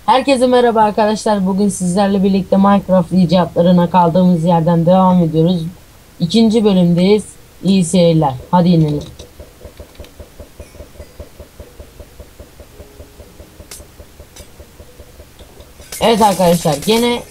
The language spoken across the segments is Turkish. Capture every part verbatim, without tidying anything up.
Herkese merhaba arkadaşlar. Bugün sizlerle birlikte Minecraft icatlarına kaldığımız yerden devam ediyoruz. İkinci bölümdeyiz. İyi seyirler. Hadi inelim. Evet arkadaşlar, gene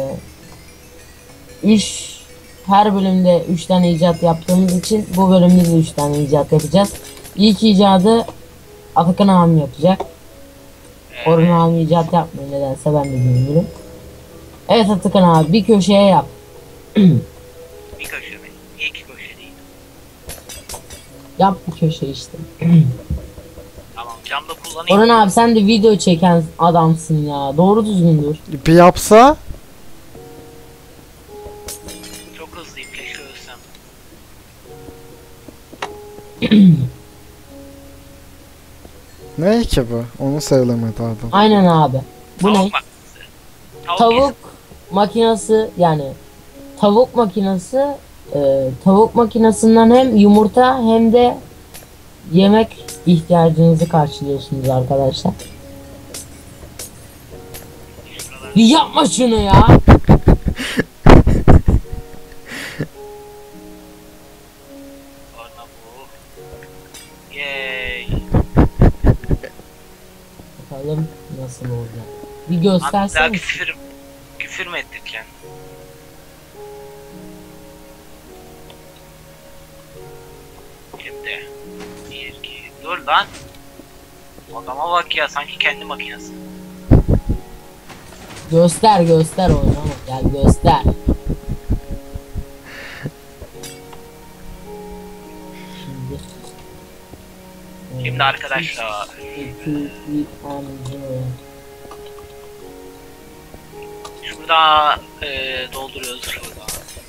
üç her bölümde üç tane icat yaptığımız için bu bölümde de üç tane icat yapacağız. İlk icadı Atakan abim yapacak. Orhun Evet. abim icat yapmıyor, nedense ben de bilmiyorum. Evet Atakan abi, bir köşeye yap. Bir köşe mi? Niye iki köşe değil? Yap bir köşe işte. Tamam, camda kullanayım. Orhan abi, sen de video çeken adamsın ya. Doğru düzgün dur. Bir yapsa Çok hızlıyım, keşke ölsem. ne ki bu? Onu söylemedi adam. Aynen abi. Bu Tavuk ne? makinesi. Tavuk, Tavuk makinesi, yani tavuk makinesi, e, tavuk makinesinden hem yumurta hem de yemek ihtiyacınızı karşılıyorsunuz arkadaşlar. yesin. Şuraları- Bir yapma şunu ya. Sonra bu. Yay. Bakalım nasıl olacak. Bir Abi daha göstersene. küfür, küfür mü ettireceksin? Şimdi. Bir, iki, dur lan. Adama bak ya, sanki kendi makinesi. Göster göster oynama. Gel göster. Şimdi. Şimdi arkadaşlar. Şurada e, dolduruyoruz şurada.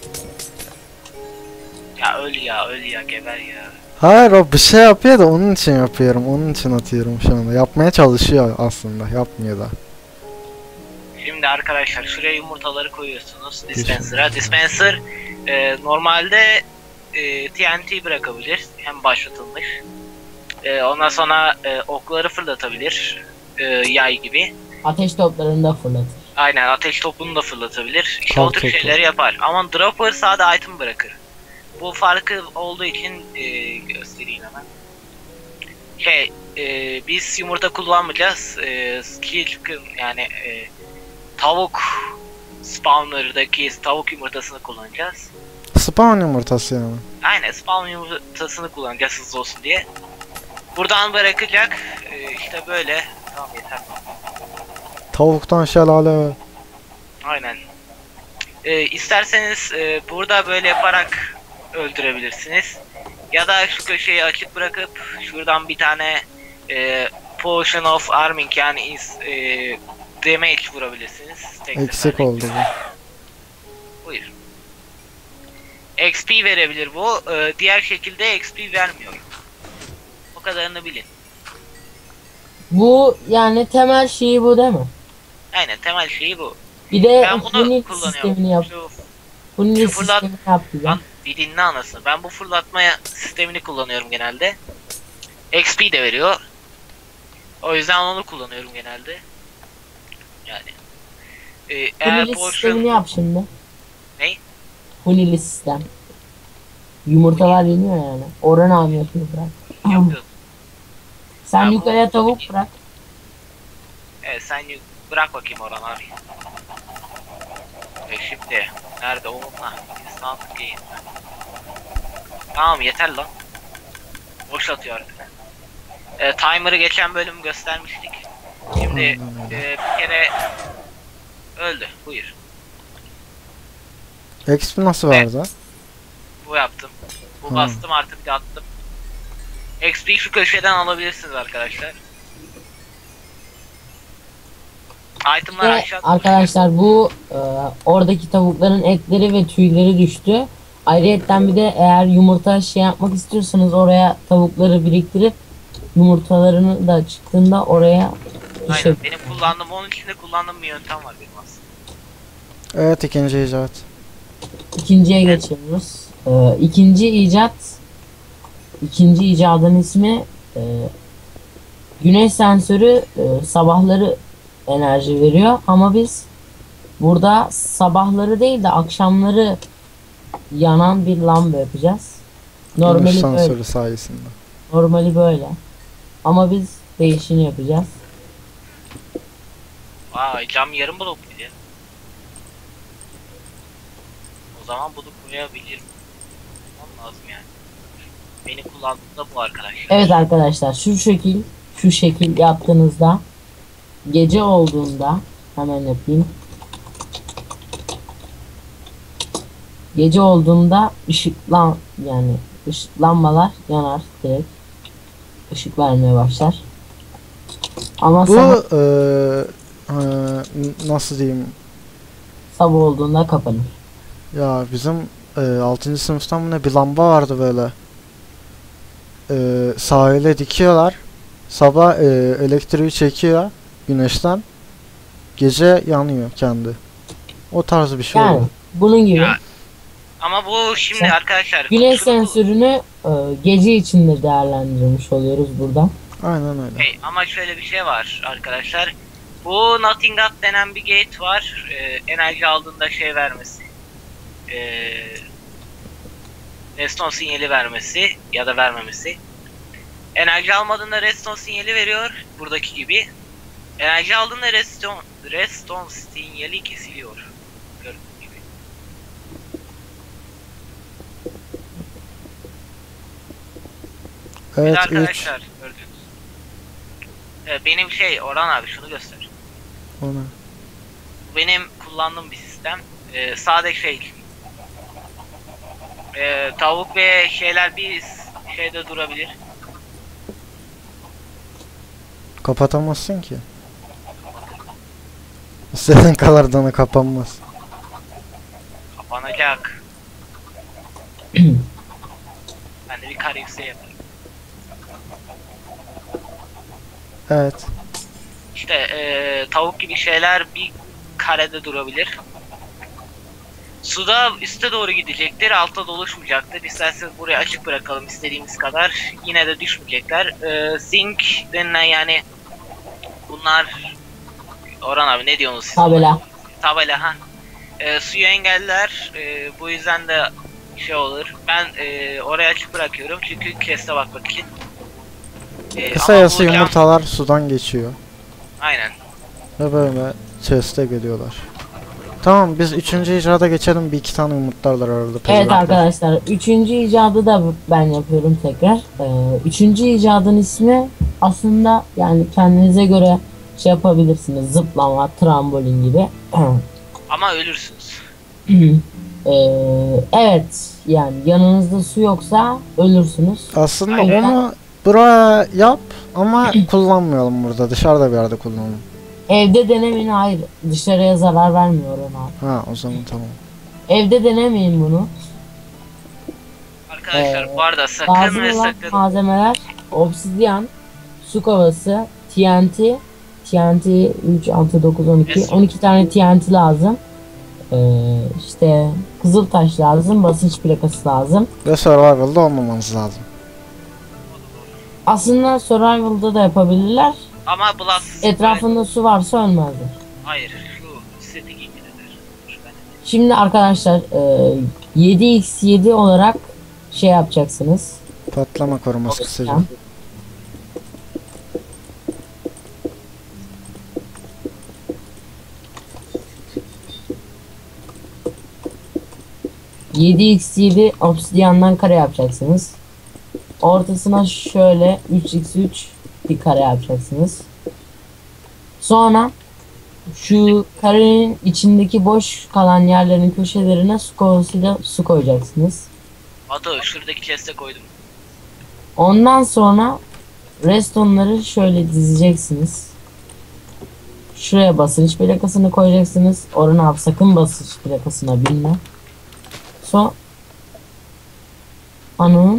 Ya öl ya, öl ya, geber ya. Hayır, o bir şey yapıyor da onun için yapıyorum. Onun için atıyorum şu anda. Yapmaya çalışıyor aslında. Yapmıyor da. Şimdi arkadaşlar şuraya yumurtaları koyuyorsunuz dispenser'a. Dispenser e, normalde e, T N T bırakabilir, hem başlatılmış. E, ondan sonra e, okları fırlatabilir, e, yay gibi. Ateş toplarını da fırlatır. Aynen, ateş topunu da fırlatabilir. İşte Kar o tür topu. şeyleri yapar. Ama dropper sadece item bırakır. Bu farkı olduğu için e, göstereyim hemen. Şey, e, biz yumurta kullanmayacağız. E, skill yani e, tavuk spawner'daki tavuk yumurtasını kullanacağız. Spawn yumurtası yani. Aynen, spawn yumurtasını kullanacağız hızlı olsun diye. Buradan bırakacak. E, işte böyle. Tamam, yeter. Tavuktan şelale. Aynen. E, isterseniz e, burada böyle yaparak öldürebilirsiniz. Ya da şu köşeyi açık bırakıp şuradan bir tane e, potion of arming, yani is, e, damage vurabilirsiniz. Tek Eksik seferde. oldu bu. Buyur. X P verebilir bu. Ee, diğer şekilde X P vermiyor. O kadarını bilin. Bu yani temel şeyi bu değil mi? Aynen, temel şeyi bu. Bir de Ben bunu Hunil kullanıyorum. sistemini yap. Şu, Hunil şu fırlat- sistemini yap bize. lan bir dinle anasını. Ben bu fırlatma sistemini kullanıyorum genelde. X P de veriyor. O yüzden onu kullanıyorum genelde. Yani. Ee, eğer Hunili portion... sistemini yap şimdi. Ney? Hunili sistem. Yumurtalar yeniyor yani. Orhan abi yapıyor, bırak. Yapıyorsun. Sen Ya bu- yukarıya tavuk bırak. Evet, sen yu- bırak bakayım Orhan abi. E şimdi nerede oğlum lan? İnsanlık değil. Tamam, yeter lan. Boşlatıyor artık. E, timer'ı geçen bölüm göstermiştik. Şimdi Aynen öyle. e, bir kere öldü. Buyur. X P nasıl verdi? Bu yaptım. Bu Hı. bastım, artık bir de attım. X P şu köşeden alabilirsiniz arkadaşlar. Itemlar Ve aşağıda. arkadaşlar bu e, oradaki tavukların etleri ve tüyleri düştü. Ayrıyetten bir de eğer yumurta şey yapmak istiyorsanız oraya tavukları biriktirip yumurtalarını da çıktığında oraya şey, Aynen, benim kullandığım, onun içinde kullandığım bir yöntem var benim aslında. Evet, ikinci icat. ikinciye geçiyoruz. E, ikinci icat ikinci icadın ismi e, güneş sensörü. E, sabahları enerji veriyor ama biz burada sabahları değil de akşamları yanan bir lamba yapacağız. Güneş Normali böyle. sensörü sayesinde. Normali böyle. Ama biz değişini yapacağız. Vay, cam yarım blok bir de. O zaman bunu koyabilirim. Olmam lazım yani. Beni kullandığımda bu arkadaşlar. Evet arkadaşlar, şu şekil şu şekil yaptığınızda gece olduğunda hemen yapayım. Gece olduğunda ışıklan yani ışıklanmalar yanar direkt. Işık vermeye başlar. Ama Bu sabah, eee, eee, nasıl diyeyim? sabah olduğunda kapanır. Ya bizim eee altıncı sınıftan mı ne bir lamba vardı böyle. Eee sahile dikiyorlar. Sabah eee, elektriği çekiyor güneşten. Gece yanıyor kendi. O tarz bir şey Yani oluyor. bunun gibi. Ya, ama bu şimdi Sen- arkadaşlar. Güneş şunu bu- sensörünü e, gece içinde değerlendirmiş oluyoruz burada. Aynen öyle. Hey, ama şöyle bir şey var arkadaşlar. Bu Nothing Up denen bir gate var. Ee, enerji aldığında şey vermesi. Ee, redstone sinyali vermesi ya da vermemesi. Enerji almadığında redstone sinyali veriyor. Buradaki gibi. Enerji aldığında redstone, redstone sinyali kesiliyor. Gördüğünüz gibi. Bir de Evet üç. arkadaşlar gördüğünüz. Ee, benim şey Orhan abi şunu göster. Ona. Benim kullandığım bir sistem. Ee, sade şey. Ee, tavuk ve şeyler bir şeyde durabilir. Kapatamazsın ki. İstediğin kadar dana kapanmaz. Kapanacak. Ben de bir kare yükseği yaparım. Evet. İşte ee, tavuk gibi şeyler bir karede durabilir. Suda üste doğru gidecektir, altta doluşmayacaktır. İsterseniz burayı açık bırakalım istediğimiz kadar. Yine de düşmeyecekler. Ee, zinc denilen yani bunlar... Orhan abi ne diyorsunuz siz? Tabela. Tabela ha. Ee, suyu engeller. Ee, bu yüzden de şey olur. Ben ee, oraya açık bırakıyorum çünkü keste bakmak için. Ee, Kısacası ama bu cam- yumurtalar sudan geçiyor. Aynen. Ve böyle chest'e geliyorlar. Tamam biz üçüncü icrada geçelim. Bir iki tane yumurtlarlar arada. Evet pezevenkler. arkadaşlar, üçüncü icadı da ben yapıyorum tekrar. Ee, üçüncü icadın ismi aslında yani kendinize göre şey yapabilirsiniz. Zıplama, trambolin gibi. Ama ölürsünüz. Ee, evet yani yanınızda su yoksa ölürsünüz. Aslında Aynen. onu buraya yap ama kullanmayalım burada. Dışarıda bir yerde kullanalım. Evde denemeyin, hayır, dışarıya zarar vermiyor ona. Ha o zaman tamam. Evde denemeyin bunu. Arkadaşlar Ee, bu arada sakın Lazım ve olan sakın malzemeler obsidyen, su kovası, T N T, T N T üç, altı, dokuz, on iki, Yes. on iki tane T N T lazım. Ee, işte kızıl taş lazım, basınç plakası lazım. Ve survival'da olmamanız lazım. Aslında survival'da da yapabilirler. ama blast Etrafında su varsa ölmezler. hayır şu seti giydirirler. Ben Şimdi arkadaşlar e, yedi kere yedi olarak şey yapacaksınız. Patlama koruması kısaca. Tamam. yedi kere yedi obsidyandan kare yapacaksınız. Ortasına şöyle üç kere üç bir kare yapacaksınız. Sonra şu karenin içindeki boş kalan yerlerin köşelerine su kovasıyla su koyacaksınız. Batu şuradaki chest'e koydum. Ondan sonra restonları şöyle dizeceksiniz. Şuraya basınç plakasını koyacaksınız. Orhan abi sakın basınç plakasına binme. Son Anın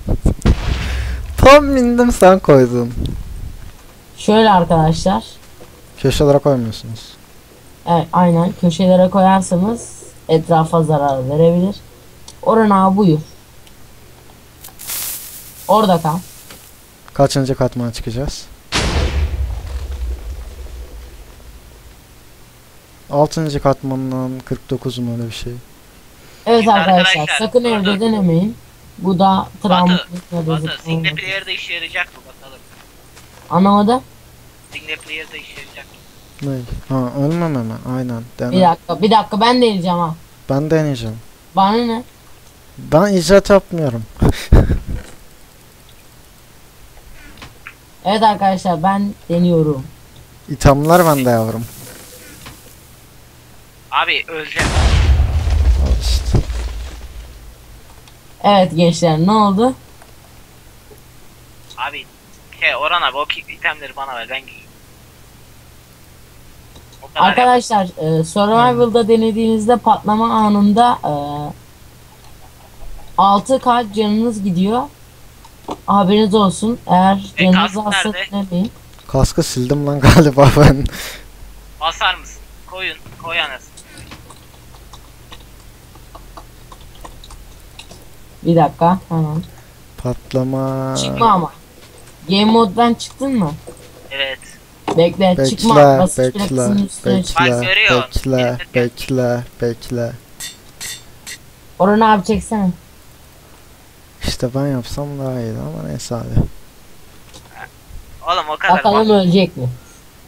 Tam bindim sen koydun. şöyle arkadaşlar. Köşelere koymuyorsunuz. Evet aynen, köşelere koyarsanız etrafa zarar verebilir. Orhan abi buyur. Orada kal. Kaçıncı katmana çıkacağız? altıncı katmandan kırk dokuz mu öyle bir şey. Evet Şimdi arkadaşlar, arkadaşlar, sakın dur, evde dur. denemeyin. Bu da travmatik Batu, nedir? single player'da işe yarayacak mı bakalım. Anlamadım. Single player'da işe yarayacak mı? Ne? Ha ölmeme mi? Aynen. Dene. Bir dakika, bir dakika ben deneyeceğim ha. Ben deneyeceğim. Bana ne? Ben icat yapmıyorum. Evet arkadaşlar, ben deniyorum. İthamlar bende yavrum. Abi öleceğim. Al işte. Evet gençler, ne oldu? Abi şey Orhan abi o ki- itemleri bana ver ben giyeyim. O kadar yap- Arkadaşlar, e, Survival'da denediğinizde patlama anında e, altı kalp canınız gidiyor. Haberiniz olsun. Eğer E, canınız kask azsa nerede? denemeyin. Kaskı sildim lan galiba ben. basar mısın? Koyun, koy anasını. Bir dakika, hemen. Patlama. Çıkma ama. Game moddan çıktın mı? Evet. Bekle, Bekle, çıkma. Basınç bekle, plakasının üstüne çık. Bak, bekle, görüyor. bekle, Gelirken. bekle, bekle. Orhan abi çeksene. İşte İşte ben yapsam daha iyiydi ama neyse abi. Oğlum o kadar Bakalım bak. ölecek mi?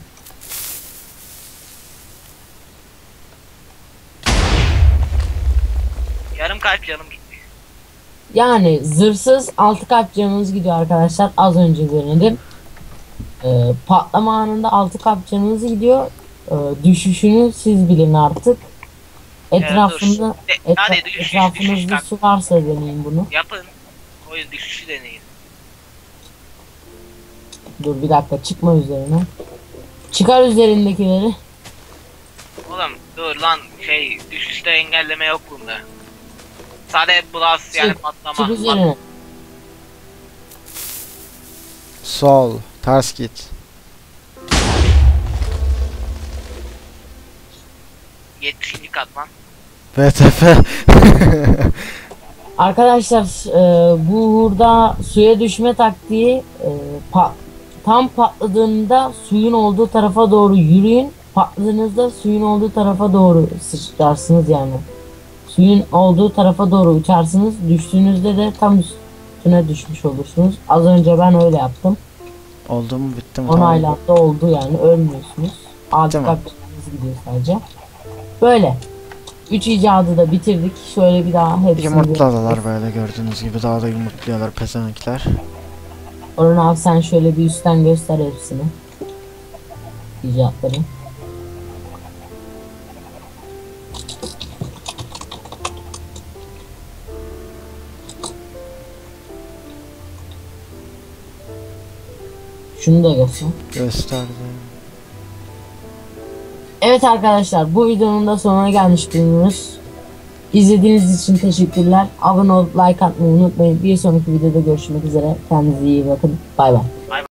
Yarım kalp canım gitti. Yani zırhsız altı kalp canınız gidiyor arkadaşlar. Az önce denedim. Ee, patlama anında altı kalp canınız gidiyor. Ee, düşüşünü siz bilin artık. Etrafında De, etra- hadi düşüş düşüş etrafınızda bak. su varsa deneyin bunu. Yapın. Oyun düşüşü deneyin. Dur bir dakika, çıkma üzerine. Çıkar üzerindekileri. Oğlum dur lan şey düşüşte engelleme yok bunda. Sadece blast yani Çık, patlama. çık üzerine. Sol, ters git. yetmişinci katman. V T F. Arkadaşlar, e, bu hurda suya düşme taktiği, e, pa- tam patladığında suyun olduğu tarafa doğru yürüyün. Patladığınızda suyun olduğu tarafa doğru sıçrarsınız yani. Suyun olduğu tarafa doğru uçarsınız. Düştüğünüzde de tam üstüne düşmüş olursunuz. Az önce ben öyle yaptım. Oldu mu bitti mi? on aylarda oldu yani, ölmüyorsunuz. Altı Tamam. kalpleriniz gidiyor sadece. Böyle. Üç icadı da bitirdik. Şöyle bir daha hepsini... Yumurtladılar böyle gördüğünüz gibi, daha da yumurtluyorlar pezevenkler. Orhan abi sen şöyle bir üstten göster hepsini. İcatları. Şunu da göster. Gösterdi. Evet arkadaşlar, bu videonun da sonuna gelmiş bulunuyoruz. İzlediğiniz için teşekkürler. Abone olup like atmayı unutmayın. Bir sonraki videoda görüşmek üzere. Kendinize iyi bakın. Bay bay.